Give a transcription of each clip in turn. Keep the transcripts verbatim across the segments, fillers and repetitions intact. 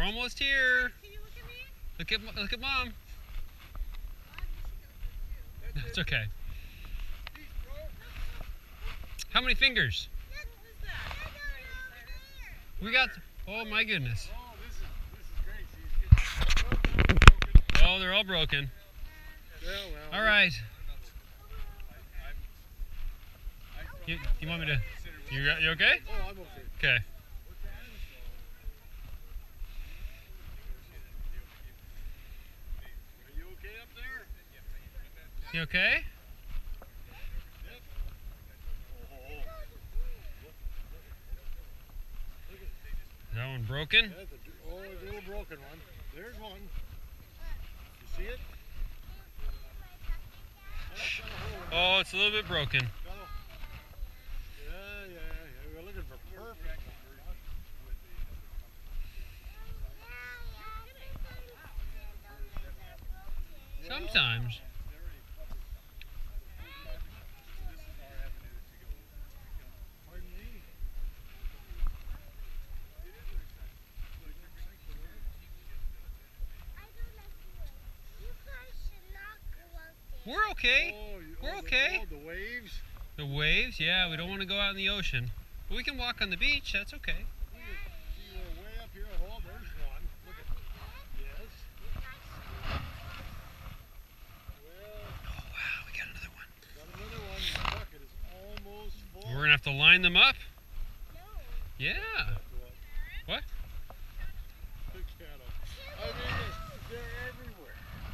almost here. Can you look at me? Look at look at Mom. It's okay. How many fingers? We got. Oh my goodness. Oh, this is this is great. Oh, they're all broken. Yeah, well, All right. You, you want me to? You got- you okay? Oh, I'm okay. Okay. Are you okay up there? You okay? Is that one broken? That's a, oh, it's a little broken one. There's one. You see it? Oh, it's a little bit broken. Yeah, yeah, yeah. We're looking for perfect. Sometimes. Pardon me? We're okay. Oh, you- We're oh, the- okay. Oh, the waves. The waves, yeah, we don't want to go out in the ocean. But we can walk on the beach, that's okay. See, we're way up here. Oh, there's one. Look at. Yes. Well, Oh, wow, we got another one. got another one. The bucket is almost full. We're going to have to line them up? No. Yeah. What? Look at 'em. I mean, they're everywhere.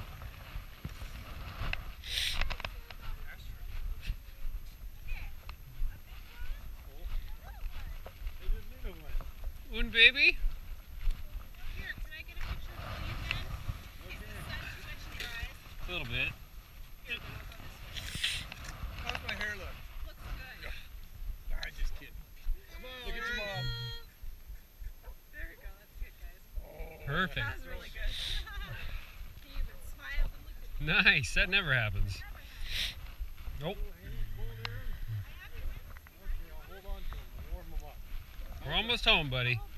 They didn't need 'em like- Un baby? Here, can I get a picture of you again? Is the sun touching your eyes? A little bit. Here, go over this way. How's my hair look? Looks good. I'm just kidding. Come on, look at your mom. There we go. That's good, guys. Oh, Perfect. That was really good. He even smiled and looked at me. Nice, that never happens. Nope. Okay, I'll hold on to 'em and warm 'em up. We're almost home, buddy.